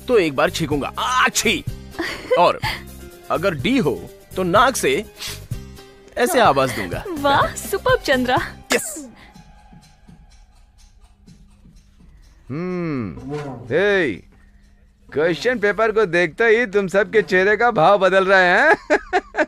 तो एक बार छींकूंगा, आछी। और अगर डी हो तो नाक से ऐसे आवाज दूंगा। वाह, superb Chandra. Yes. Question paper को देखते ही तुम सबके चेहरे का भाव बदल रहे हैं।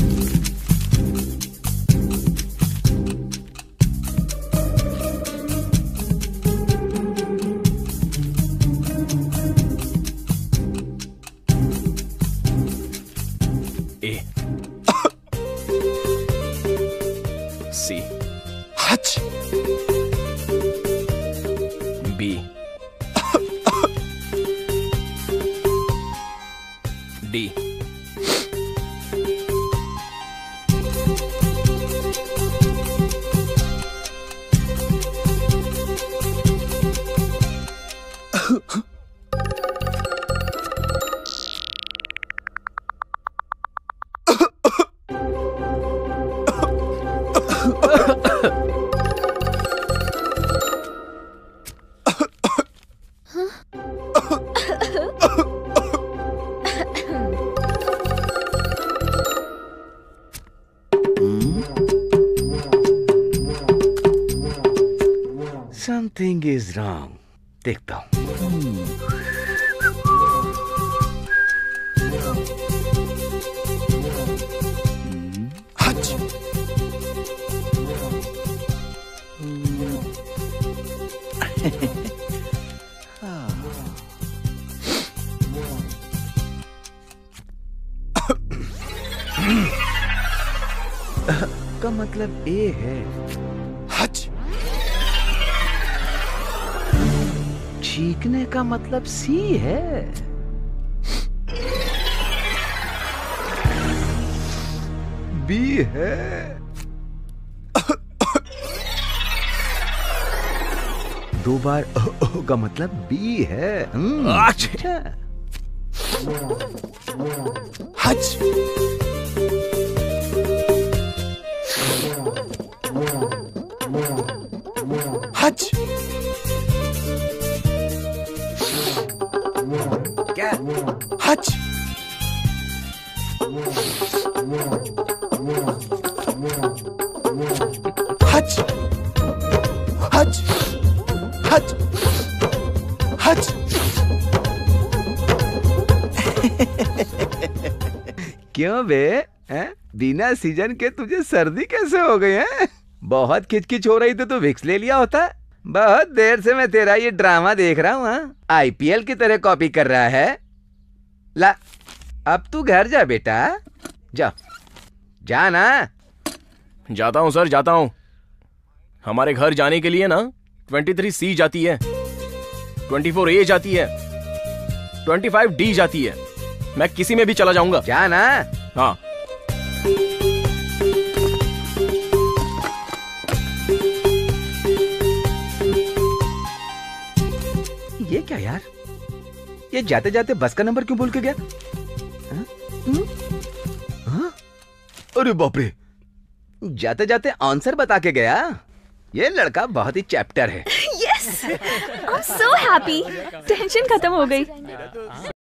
A C H B D something is wrong. देखता हूं। हच का मतलब ए है। हच चीखने का मतलब सी है। बी है। दो बार का मतलब बी है। अच्छा। हच हच क्या? H H H H H. क्यों बे? बिना सीजन के तुझे सर्दी कैसे हो गई है? बहुत खिचकिच हो रही तो विक्स ले लिया होता। बहुत देर से मैं तेरा ये ड्रामा देख रहा हूँ। आईपीएल की तरह कॉपी कर रहा है। ला, अब तू घर जा बेटा। जा जा ना। जाता हूं सर, जाता हूं। हमारे घर जाने के लिए ना 23C जाती है, 24A जाती है, 25D जाती है। मैं किसी में भी चला जाऊंगा। जा ना। हाँ। ये क्या यार? ये जाते जाते बस का नंबर क्यों भूल के गया? अरे बाप रे, जाते जाते आंसर बता के गया। ये लड़का बहुत ही चैप्टर है। Yes, I am so happy. Tension खत्म हो गई।